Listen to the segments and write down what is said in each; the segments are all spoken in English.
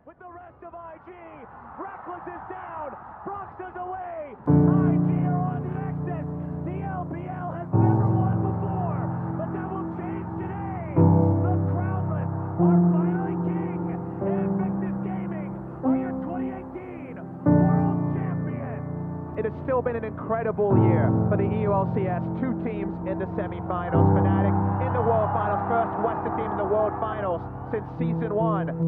with the rest of IG. Reckless is down. Broxa's away. IG are on the exit. The LPL has never won before, but that will change today. The Crownless are finally king, and Invictus Gaming are your 2018 World Champion. It has still been an incredible year for the EULCS. Two teams in the semi-finals. Fnatic in the World Finals. First Western team in the World Finals since Season 1. There's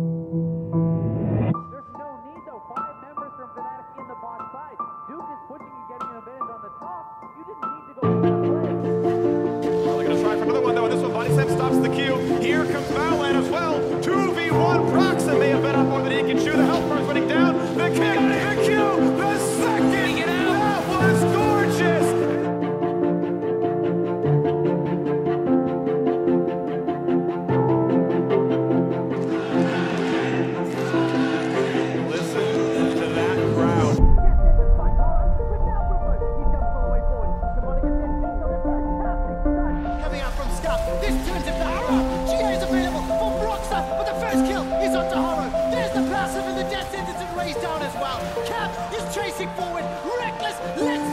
no need, though. 5 members from Fnatic in the bot side. Duke is pushing and getting an advantage on the top. You didn't need to go to the play. Well, they're going to try for another one, though, and this one, Bodysam stops the queue. Here comes Valland as well. 2v1. Proxa may have been up more than he can chew. The health burn's running down. The kick, the Q, the second. That was gorgeous. This turns into Harrow. GA is available for Broxa, but the first kill is onto Harrow. There's the passive and the death sentence and raised down as well. Cap is chasing forward. Reckless, let's